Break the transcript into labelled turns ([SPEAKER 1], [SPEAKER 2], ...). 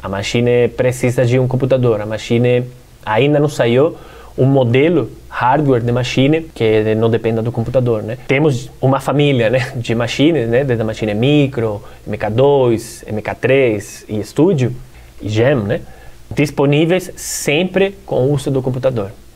[SPEAKER 1] A machine precisa de um computador. A machine ainda não saiu um modelo hardware de machine que não dependa do computador, né? Temos uma família, né, de machines, né, desde a machine Micro, MK2, MK3 e Studio e Gem, né, disponíveis sempre com o uso do computador.